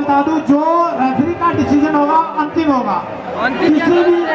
बता दूं, जो रेफरी का डिसीजन होगा अंतिम होगा। किसी भी